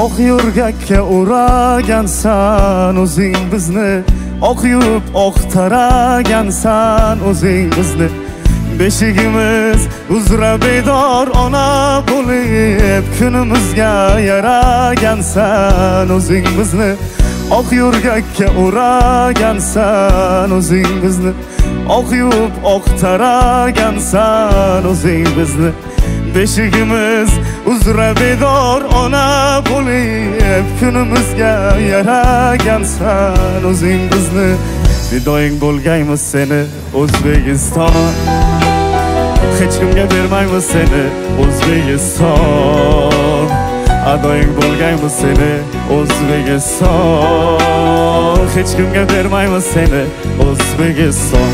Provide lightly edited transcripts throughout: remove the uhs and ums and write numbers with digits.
oq yo'rgakka uragansan o'zing bizni, oq yuvib oq taragansan o'zing bizni. Beshigimiz uzra bedor ona bo'lib kunimizga yaragansan o'zing bizni, oq yo'rgakka uragansan o'zing bizni, oq yuvib oq taragansan o'zing bizni. Beshigimiz uzra bedor ona bo'lib kunimizga yaragansan o'zing bizni. Fidoying bo'lgaymiz seni O'zbekiston, hech kimga bermaymiz seni O'zbekiston. Adoying bo'lgaymiz seni O'zbekiston, hech kimga bermaymiz seni O'zbekiston.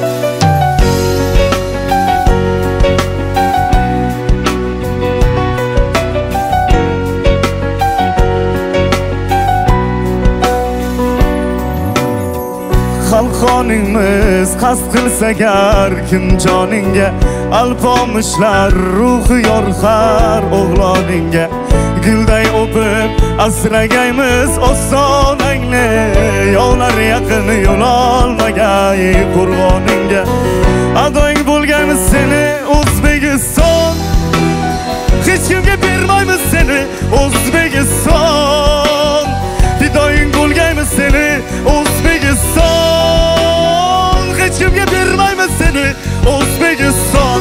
Xalqoningmiz qasd qilsa gar kim joningga, alpomishlar ruhi yorxar o'g'loningga. Gulday o'pib asragaymiz ostonangni, yovlar yaqin yo'l olmagay qo'rg'oningga. Adoying bo'lgaymiz seni O'zbekiston, hech kimga bermaymiz seni O'zbekiston. Fidoying bo'lgaymiz seni O'zbekiston, hech kimga bermaymiz seni O'zbekiston.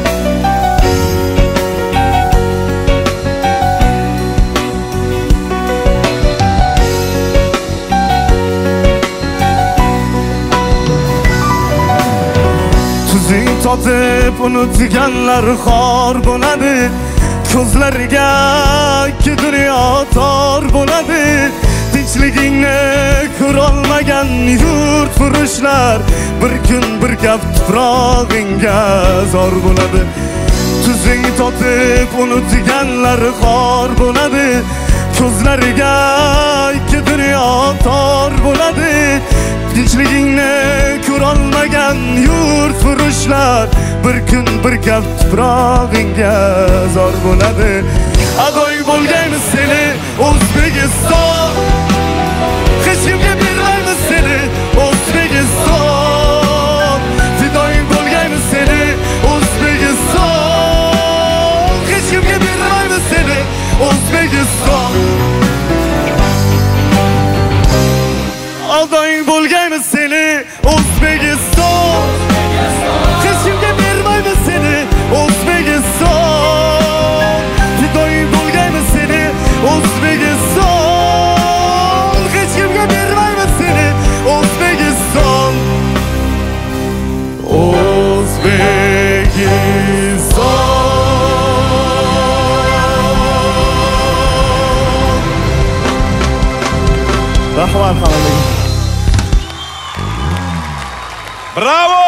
Tuzing totib unutganlar xor bo'ladi, ko'zlariga ikki dunyo tor bo'ladi. Tinchligingni ko'rolmagan yurt furushlar bir kun bir kap tuprog'ingga zor bo'ladi. Tuzing totib unutganlar xor bo'ladi, ko'zlariga ikki dunyo tor bo'ladi. Tinchligingni ko'rolmagan yurt furushlar bir kun bir kap tuprog'ingga zor bo'ladi. Adoying bo'lgaymiz seni O'zbekiston, hech kimga bermaymiz seni O'zbekiston. Fidoying bo'lgaymiz seni O'zbekiston, hech kimga bermaymiz seni O'zbekiston. Adoying bo'lgaymiz seni O'zbekiston, hech kimga bermaymiz seni O'zbekiston. Fidoying bo'lgaymiz seni O'zbekiston, hech kimga bermaymiz seni O'zbekiston. O'zbekiston. Rahmat xonadon. Bravo!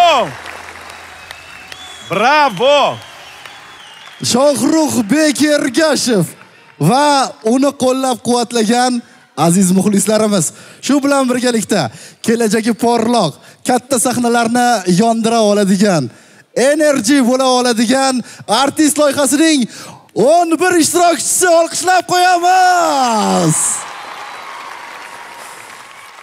Bravo! Shohruxbek Ergashev va uni qo'llab-quvvatlagan aziz muxlislarimiz. Shu bilan birgalikda kelajagi porloq, katta sahnalarni yondira oladigan, enerji bo'la oladigan artist loyihasining 11 ishtirokchisi olqishlab qo'yamiz.